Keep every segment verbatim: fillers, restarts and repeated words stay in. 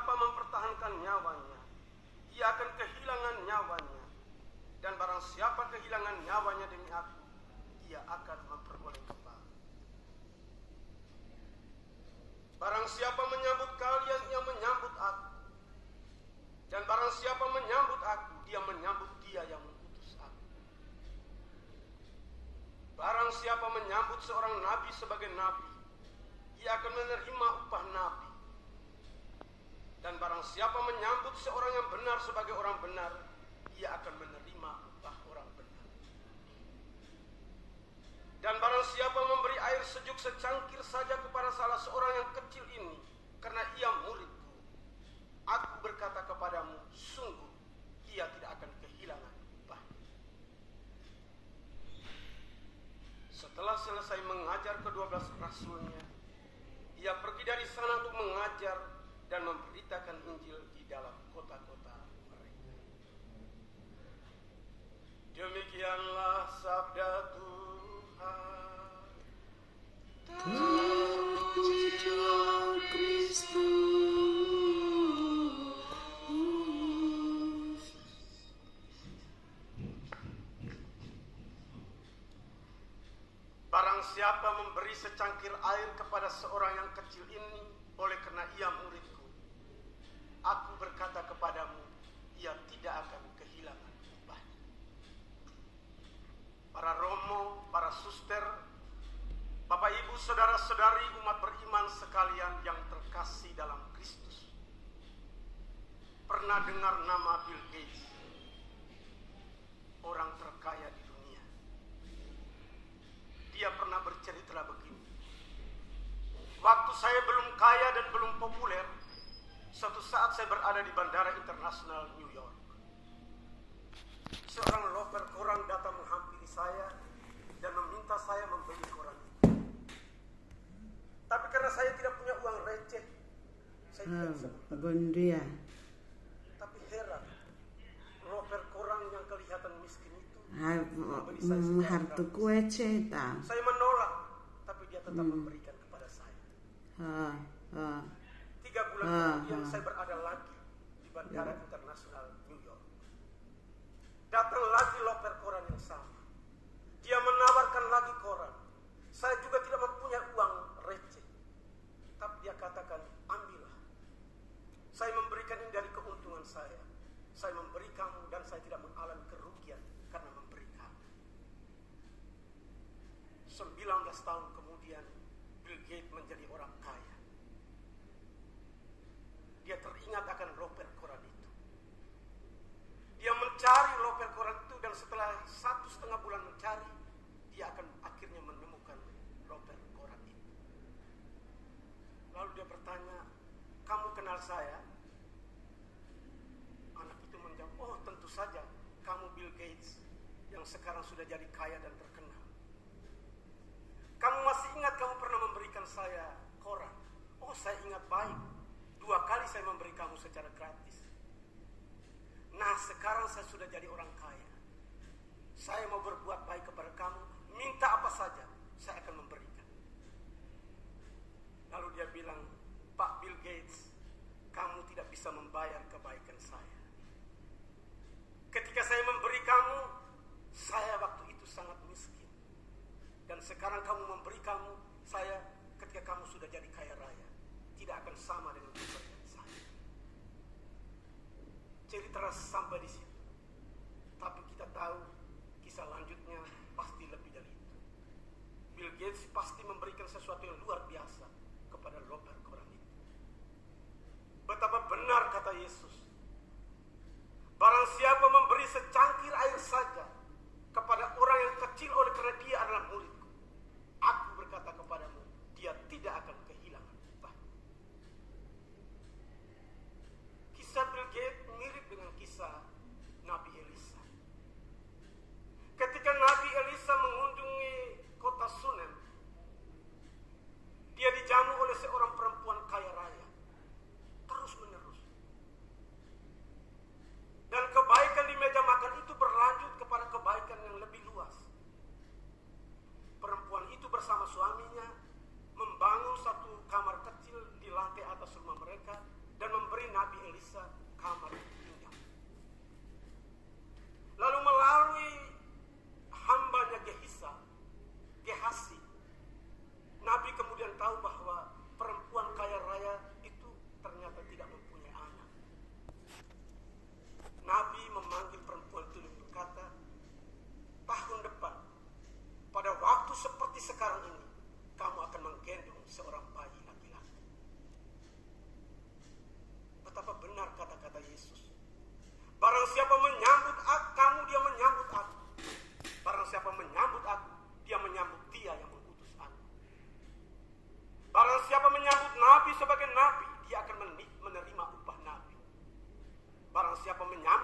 siapa mempertahankan nyawanya, ia akan kehilangan nyawanya. Dan barang siapa kehilangan nyawanya demi aku, ia akan memperoleh kembali. Barang siapa menyambut kalian, ia menyambut aku. Dan barang siapa menyambut aku, dia menyambut dia yang mengutus aku. Barang siapa menyambut seorang nabi sebagai nabi, ia akan menerima upah nabi. Dan barang siapa menyambut seorang yang benar sebagai orang benar, ia akan menerima upah orang benar. Dan barang siapa memberi air sejuk secangkir saja kepada salah seorang yang kecil ini, karena ia muridku, aku berkata kepadamu, sungguh ia tidak akan kehilangan upah. Setelah selesai mengajar kedua belas rasulnya, ia pergi dari sana untuk mengajar dan memberitakan Injil di dalam kota-kota mereka. Demikianlah sabda Tuhan. Terpujilah Kristus. Barang siapa memberi secangkir air kepada seorang yang kecil ini, oleh karena ia muridku, aku berkata kepadamu, ia tidak akan kehilangan upahnya. Para romo, para suster, Bapak Ibu, saudara-saudari umat beriman sekalian yang terkasih dalam Kristus. Pernah dengar nama Bill Gates? Orang terkaya di dunia. Dia pernah bercerita begini. Waktu saya belum kaya dan belum populer, suatu saat saya berada di Bandara Internasional New York. Seorang loper koran datang menghampiri saya dan meminta saya membeli koran itu. Tapi karena saya tidak punya uang receh, saya tidak bisa membeli. Tapi heran, loper koran yang kelihatan miskin itu memberi saya secara gratis. Saya menolak, tapi dia tetap memberikan kepada saya. Ha, ha. Tiga bulan Ah, kemudian ah. saya berada lagi di Bandara Internasional New York. Datang lagi loper koran yang sama. Dia menawarkan lagi koran. Saya juga tidak mempunyai uang receh. Tapi dia katakan, ambillah. Saya memberikan ini dari keuntungan saya. Saya memberi kamu dan saya tidak mengalami kerugian karena memberi kamu. sembilan belas tahun kemudian, Bill Gates menjadi orang kaya. Dia teringat akan loper koran itu. Dia mencari loper koran itu dan setelah satu setengah bulan mencari, dia akan akhirnya menemukan loper koran itu. Lalu dia bertanya, kamu kenal saya? Anak itu menjawab, oh tentu saja, kamu Bill Gates yang sekarang sudah jadi kaya dan terkenal. Kamu masih ingat kamu pernah memberikan saya koran? Oh saya ingat baik. Dua kali saya memberi kamu secara gratis. Nah sekarang saya sudah jadi orang kaya. Saya mau berbuat baik kepada kamu. Minta apa saja, saya akan memberikan. Lalu dia bilang, Pak Bill Gates, kamu tidak bisa membayar kebaikan saya. Ketika saya memberi kamu, saya waktu itu sangat miskin. Dan sekarang kamu memberi kamu, saya ketika kamu sudah jadi kaya raya, tidak akan sama dengan pemberian saya. Cerita sampai di situ. Tapi kita tahu kisah lanjutnya pasti lebih dari itu. Bill Gates pasti memberikan sesuatu yang luar biasa kepada loper koran itu. Betapa benar kata Yesus. Barang siapa memberi secangkir air saja kepada orang yang kecil oleh karena dia adalah muridku, aku berkata kepadamu, dia tidak akan kehilangan upah. Kisah Bill Gates mirip dengan kisah Nabi Elisa. Ketika Nabi Elisa mengunjungi kota Sunem, dia dijamu oleh seorang perempuan kaya raya, terus menerus. Dan kebaikan di meja makan itu berlanjut kepada kebaikan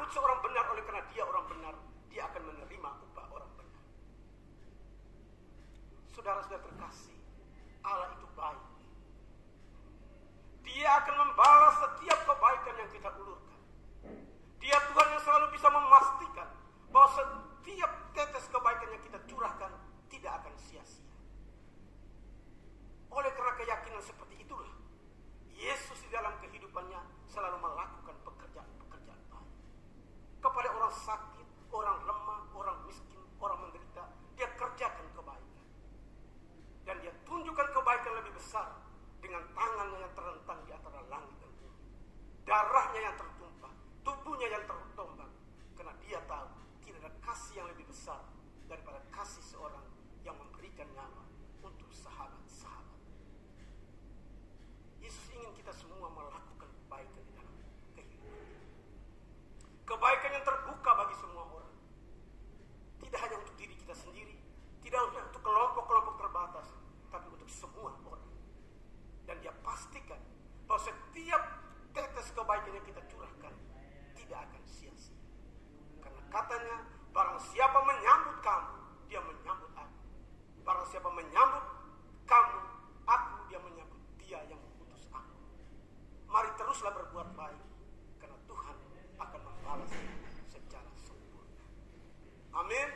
menyambut seorang benar oleh karena dia orang benar, dia akan menerima upah orang benar. Saudara-saudara terkasih, Allah itu baik. Dia akan membalas setiap kebaikan yang kita ulurkan. Dia Tuhan yang selalu bisa memastikan bahwa setiap tetes kebaikan yang kita curahkan tidak akan sia-sia. Oleh karena keyakinan seperti itulah, Yesus di dalam kehidupannya selalu melakukan pekerjaan-pekerjaan baik. Kepada orang sakit, orang lemah, orang miskin, orang menderita, dia kerjakan kebaikan. Dan dia tunjukkan kebaikan lebih besar dengan tangannya yang terentang di antara langit dan bumi. Darahnya yang tertumpah, tubuhnya yang tertombak. Karena dia tahu tidak ada kasih yang lebih besar daripada kasih seorang yang memberikan nyawa untuk sahabat-sahabat. Yesus ingin kita semua melakukan kebaikan di dalam kehidupan. Kebaikan yang terbuka bagi semua orang. Tidak hanya untuk diri kita sendiri, tidak hanya untuk kelompok-kelompok terbatas, tapi untuk semua orang. Dan dia pastikan bahwa setiap tetes kebaikan yang kita curahkan tidak akan sia-sia. Karena katanya, barang siapa menyambut kamu, dia menyambut aku. Barang siapa menyambut kamu, aku, dia menyambut dia yang mengutus aku. Mari teruslah berbuat baik, karena Tuhan akan membalas secara sempurna. Amin.